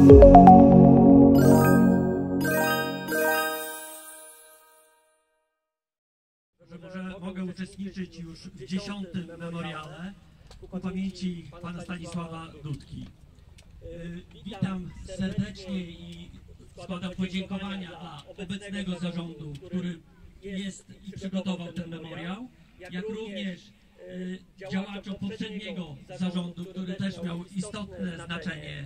Może mogę uczestniczyć już w 10. memoriale ku pamięci pana Stanisława Dudki. Witam serdecznie i składam podziękowania dla obecnego zarządu, który jest i przygotował ten memoriał, jak również działaczom poprzedniego zarządu, który też miał istotne znaczenie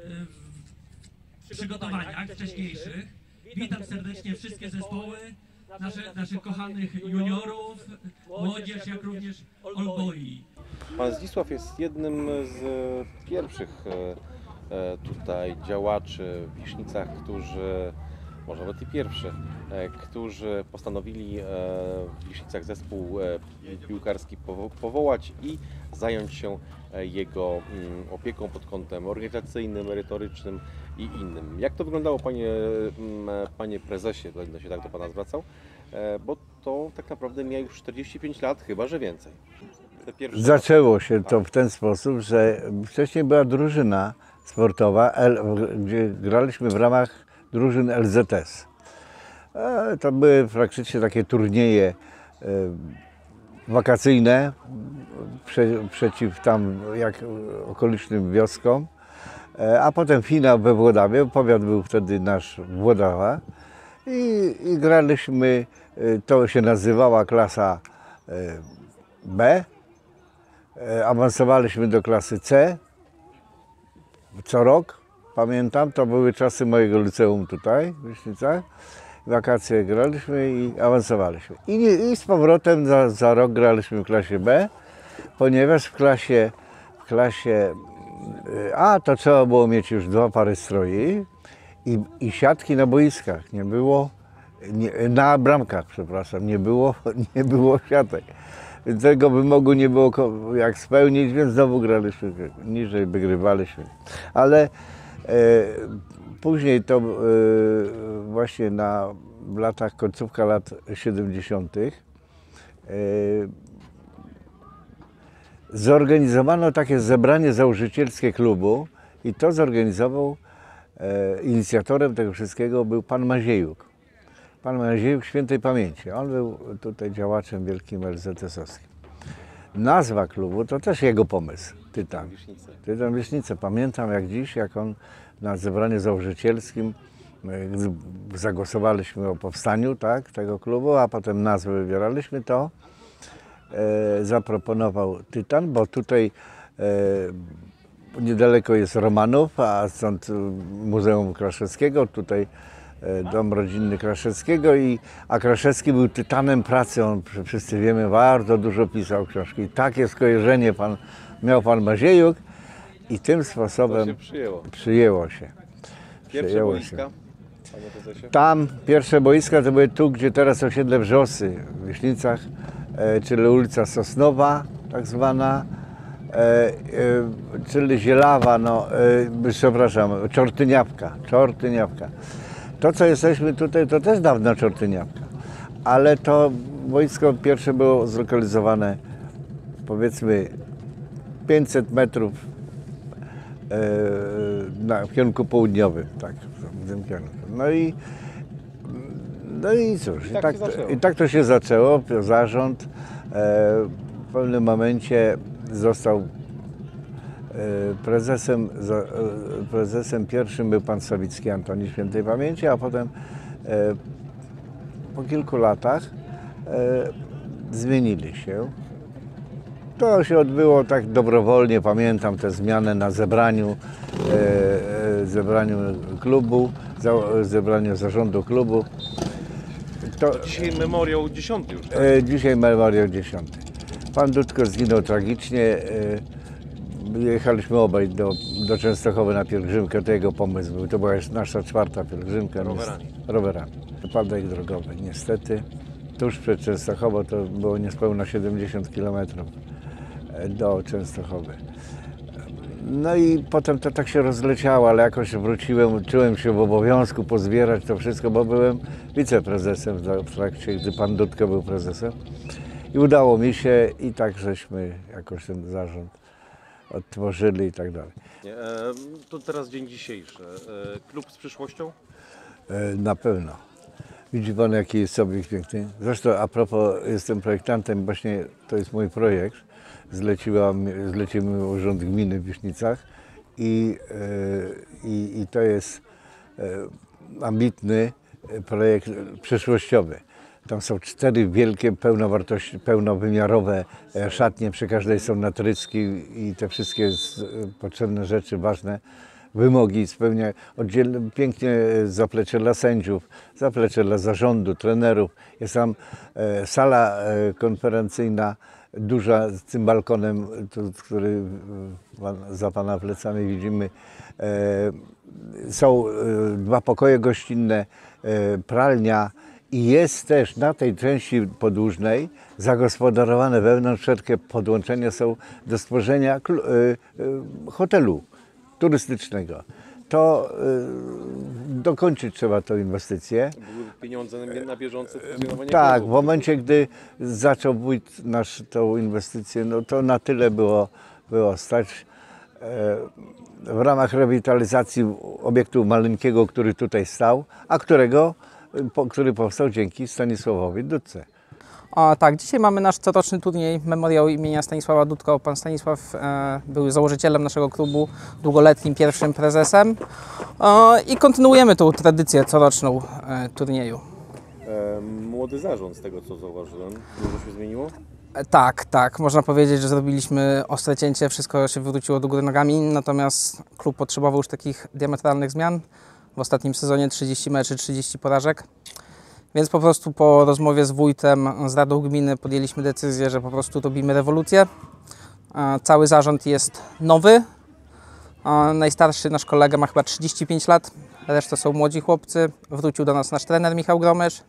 w przygotowaniach wcześniejszych. Witam serdecznie wszystkie zespoły, naszych kochanych juniorów, młodzież, jak również olboi. Pan Zdzisław jest jednym z pierwszych tutaj działaczy w Wisznicach, którzy, może nawet i pierwszy, którzy postanowili w Wisznicach zespół piłkarski powołać i zająć się jego opieką pod kątem organizacyjnym, merytorycznym i innym. Jak to wyglądało, panie prezesie, będę się tak do pana zwracał, bo to tak naprawdę miał już 45 lat, chyba że więcej. Zaczęło się to w ten sposób, że wcześniej była drużyna sportowa, gdzie graliśmy w ramach drużyn LZS. To były praktycznie takie turnieje wakacyjne przeciw tam jak okolicznym wioskom, a potem finał we Włodawie, powiat był wtedy nasz Włodawa i graliśmy, to się nazywała klasa B, awansowaliśmy do klasy C co rok, pamiętam, to były czasy mojego liceum tutaj w Wisznicach. Wakacje graliśmy i awansowaliśmy. I z powrotem za rok graliśmy w klasie B, ponieważ w klasie A to trzeba było mieć już 2 pary stroi i siatki na boiskach. Nie było, na bramkach, przepraszam, nie było siatek. Tego wymogu nie było jak spełnić, więc znowu graliśmy niżej, wygrywaliśmy. Ale później to właśnie w latach, końcówka lat 70. Zorganizowano takie zebranie założycielskie klubu i to zorganizował, inicjatorem tego wszystkiego był pan Maziejuk. Pan Maziejuk świętej pamięci. On był tutaj działaczem wielkim LZS-owskim. Nazwa klubu to też jego pomysł, Tytan. Tytan Wisznice. Pamiętam jak dziś, jak on na zebraniu założycielskim zagłosowaliśmy o powstaniu tego klubu, a potem nazwę wybieraliśmy, to zaproponował Tytan, bo tutaj niedaleko jest Romanów, a stąd Muzeum Kraszewskiego, tutaj Dom Rodzinny Kraszewskiego, a Kraszewski był tytanem pracy, on wszyscy wiemy, bardzo dużo pisał książki. Takie skojarzenie miał pan Maziejuk i tym sposobem to się przyjęło się. Pierwsze boiska, panie prezesie? Tam pierwsze boiska to były tu, gdzie teraz osiedle Wrzosy w Wisznicach, czyli ulica Sosnowa tak zwana, czyli Zielawa, przepraszam, Czortyniawka. To, co jesteśmy tutaj, to też dawna Czortyniawka, ale to boisko pierwsze było zlokalizowane, powiedzmy, 500 metrów w kierunku południowym, tak, w tym kierunku. No i cóż, i tak to się zaczęło. Zarząd w pewnym momencie został prezesem pierwszym był pan Sawicki Antoni świętej pamięci, a potem po kilku latach zmienili się. To się odbyło tak dobrowolnie, pamiętam tę zmianę na zebraniu klubu, zebraniu zarządu klubu. Dzisiaj memoriał 10 już, tak? Dzisiaj memoriał 10. Pan Dudko zginął tragicznie. Jechaliśmy obaj do Częstochowy na pielgrzymkę, to jego pomysł był. To była nasza 4. pielgrzymka. Rowerami. Wypadek drogowy, niestety. Tuż przed Częstochową, to było niespełna 70 km do Częstochowy. No i potem to tak się rozleciało, ale jakoś wróciłem, czułem się w obowiązku pozbierać to wszystko, bo byłem wiceprezesem w trakcie, gdy pan Dudko był prezesem. I udało mi się i tak żeśmy jakoś ten zarząd odtworzyli i tak dalej. To teraz dzień dzisiejszy. Klub z przyszłością? Na pewno. Widzi Pan, jaki jest obiekt piękny. Zresztą a propos, jestem projektantem, właśnie to jest mój projekt. Zlecił mi Urząd Gminy w Wisznicach i to jest ambitny projekt przyszłościowy. Tam są 4 wielkie, pełnowymiarowe szatnie, przy każdej są natrycki i te wszystkie potrzebne rzeczy, ważne wymogi spełnia. Pięknie zaplecze dla sędziów, zaplecze dla zarządu, trenerów. Jest tam sala konferencyjna duża z tym balkonem, który za Pana plecami widzimy. Są 2 pokoje gościnne, pralnia i jest też na tej części podłużnej zagospodarowane wewnątrz wszelkie podłączenia są do stworzenia hotelu turystycznego. To dokończyć trzeba tę inwestycję. Były pieniądze na bieżące funkcjonowanie? Tak, w momencie, gdy zaczął wójt nasz tą inwestycję, no to na tyle było stać. W ramach rewitalizacji obiektu maleńkiego, który tutaj stał, a który powstał dzięki Stanisławowi Dudce. Tak, dzisiaj mamy nasz coroczny turniej memoriału imienia Stanisława Dudka. Pan Stanisław był założycielem naszego klubu, długoletnim pierwszym prezesem i kontynuujemy tą tradycję coroczną turnieju. Młody zarząd, z tego co zauważyłem, dużo się zmieniło? Tak, można powiedzieć, że zrobiliśmy ostre cięcie, wszystko się wywróciło do góry nogami, natomiast klub potrzebował już takich diametralnych zmian. W ostatnim sezonie 30 meczy, 30 porażek. Więc po prostu po rozmowie z wójtem, z Radą Gminy podjęliśmy decyzję, że po prostu robimy rewolucję. Cały zarząd jest nowy. Najstarszy nasz kolega ma chyba 35 lat, reszta są młodzi chłopcy. Wrócił do nas nasz trener Michał Gromysz.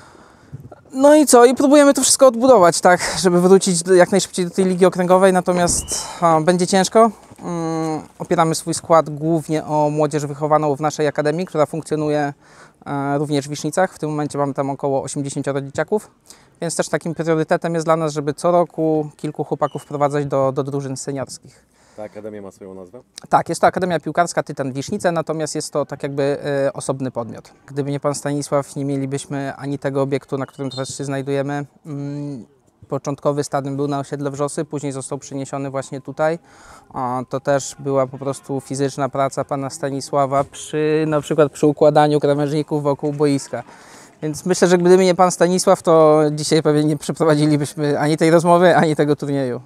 No i co? I próbujemy to wszystko odbudować, tak, żeby wrócić jak najszybciej do tej ligi okręgowej, natomiast będzie ciężko. Opieramy swój skład głównie o młodzież wychowaną w naszej akademii, która funkcjonuje również w Wisznicach. W tym momencie mamy tam około 80 dzieciaków, więc też takim priorytetem jest dla nas, żeby co roku kilku chłopaków wprowadzać do drużyn seniorskich. Ta akademia ma swoją nazwę? Tak, jest to Akademia Piłkarska Tytan Wisznice, natomiast jest to tak jakby osobny podmiot. Gdyby nie pan Stanisław, nie mielibyśmy ani tego obiektu, na którym teraz się znajdujemy. Początkowy stadion był na osiedle Wrzosy, później został przeniesiony właśnie tutaj. To też była po prostu fizyczna praca pana Stanisława na przykład przy układaniu krawężników wokół boiska. Więc myślę, że gdyby nie pan Stanisław, to dzisiaj pewnie nie przeprowadzilibyśmy ani tej rozmowy, ani tego turnieju.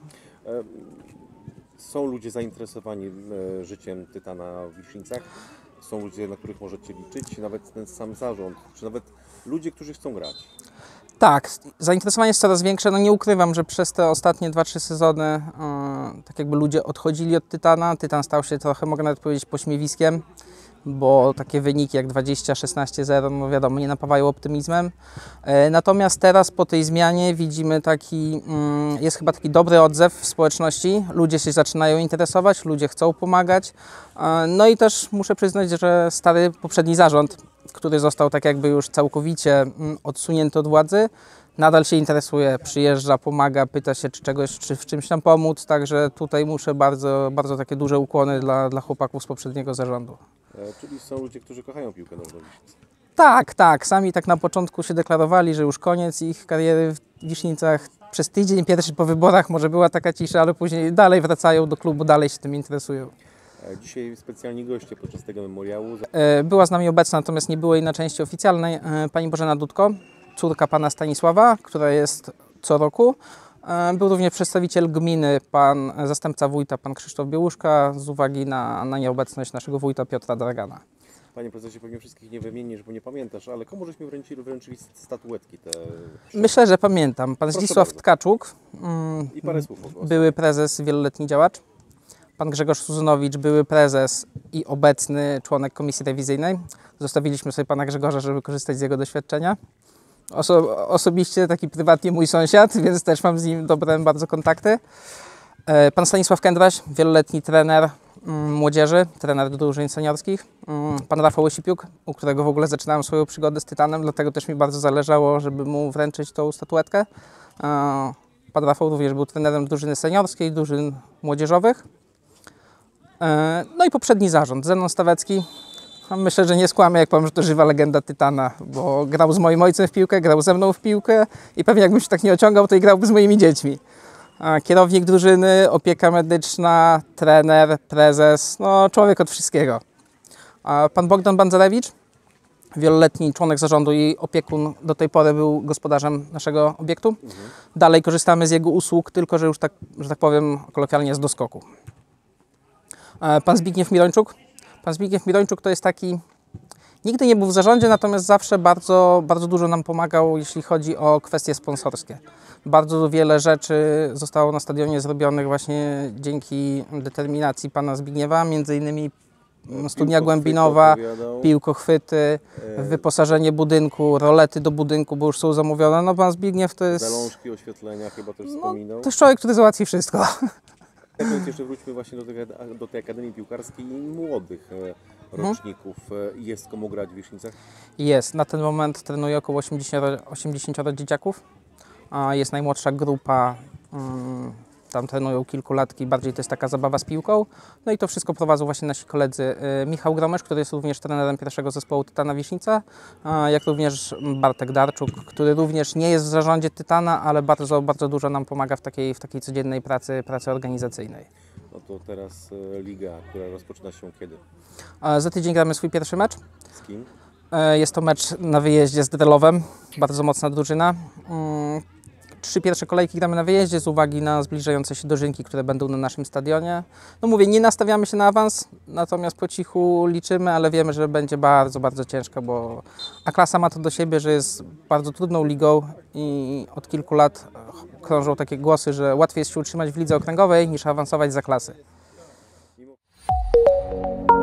Są ludzie zainteresowani życiem Tytana w Wisznicach? Są ludzie, na których możecie liczyć? Nawet ten sam zarząd, czy nawet ludzie, którzy chcą grać? Tak, zainteresowanie jest coraz większe. No nie ukrywam, że przez te ostatnie 2-3 sezony tak jakby ludzie odchodzili od Tytana. Tytan stał się trochę, mogę nawet powiedzieć, pośmiewiskiem, bo takie wyniki jak 20-16-0, no wiadomo, nie napawają optymizmem. Natomiast teraz po tej zmianie widzimy jest chyba taki dobry odzew w społeczności. Ludzie się zaczynają interesować, ludzie chcą pomagać. No i też muszę przyznać, że stary poprzedni zarząd, który został tak jakby już całkowicie odsunięty od władzy, nadal się interesuje, przyjeżdża, pomaga, pyta się, czy w czymś nam pomóc. Także tutaj muszę bardzo, bardzo takie duże ukłony dla chłopaków z poprzedniego zarządu. Czyli są ludzie, którzy kochają piłkę nożną w Wisznicach. Tak. Sami tak na początku się deklarowali, że już koniec ich kariery w Wisznicach. Przez tydzień pierwszy po wyborach może była taka cisza, ale później dalej wracają do klubu, dalej się tym interesują. Dzisiaj specjalni goście podczas tego memoriału. Była z nami obecna, natomiast nie było jej na części oficjalnej, pani Bożena Dudko, córka pana Stanisława, która jest co roku. Był również przedstawiciel gminy, pan zastępca wójta, pan Krzysztof Biełuszka, z uwagi na nieobecność naszego wójta Piotra Dragana. Panie prezesie, pewnie wszystkich nie wymienisz, bo nie pamiętasz, ale komu żeśmy wręczyli statuetki te? Myślę, że pamiętam. Pan Zdzisław Tkaczuk, I parę słów były prezes, wieloletni działacz. Pan Grzegorz Suzunowicz, były prezes i obecny członek komisji rewizyjnej. Zostawiliśmy sobie pana Grzegorza, żeby korzystać z jego doświadczenia. Osobiście taki prywatnie mój sąsiad, więc też mam z nim dobre bardzo kontakty. Pan Stanisław Kędraś, wieloletni trener młodzieży, trener drużyn seniorskich. Pan Rafał Osipiuk, u którego w ogóle zaczynałem swoją przygodę z Tytanem, dlatego też mi bardzo zależało, żeby mu wręczyć tą statuetkę. Pan Rafał również był trenerem drużyny seniorskiej, drużyn młodzieżowych. No i poprzedni zarząd, Zenon Stawecki. Myślę, że nie skłamię, jak powiem, że to żywa legenda Tytana, bo grał z moim ojcem w piłkę, grał ze mną w piłkę i pewnie jakbym się tak nie ociągał, to i grałby z moimi dziećmi. Kierownik drużyny, opieka medyczna, trener, prezes, no człowiek od wszystkiego. Pan Bogdan Bandzarewicz, wieloletni członek zarządu i opiekun, do tej pory był gospodarzem naszego obiektu. Dalej korzystamy z jego usług, tylko że już tak, że tak powiem kolokwialnie z doskoku. Pan Zbigniew Mirończuk. Pan Zbigniew Mirończuk to jest taki, nigdy nie był w zarządzie, natomiast zawsze bardzo dużo nam pomagał, jeśli chodzi o kwestie sponsorskie. Bardzo wiele rzeczy zostało na stadionie zrobionych właśnie dzięki determinacji pana Zbigniewa, między innymi studnia głębinowa, piłkochwyty, wyposażenie budynku, rolety do budynku, bo już są zamówione. No pan Zbigniew to jest... Zalążki oświetlenia chyba też wspominał. To jest człowiek, który załatwi wszystko. Tak więc jeszcze wróćmy właśnie do tej Akademii Piłkarskiej i młodych roczników. Jest komu grać w Wisznicach? Jest. Na ten moment trenuje około 80 dzieciaków. Jest najmłodsza grupa, tam trenują kilkulatki, bardziej to jest taka zabawa z piłką. No i to wszystko prowadzą właśnie nasi koledzy Michał Gromesz, który jest również trenerem pierwszego zespołu Tytana Wisznica, jak również Bartek Darczuk, który również nie jest w zarządzie Tytana, ale bardzo dużo nam pomaga w takiej codziennej pracy organizacyjnej. No to teraz liga, która rozpoczyna się kiedy? Za tydzień gramy swój pierwszy mecz. Z kim? Jest to mecz na wyjeździe z Drelowem, bardzo mocna drużyna. 3 pierwsze kolejki gramy na wyjeździe z uwagi na zbliżające się dożynki, które będą na naszym stadionie. No mówię, nie nastawiamy się na awans, natomiast po cichu liczymy, ale wiemy, że będzie bardzo ciężko, bo A-klasa ma to do siebie, że jest bardzo trudną ligą i od kilku lat krążą takie głosy, że łatwiej jest się utrzymać w lidze okręgowej niż awansować za klasy.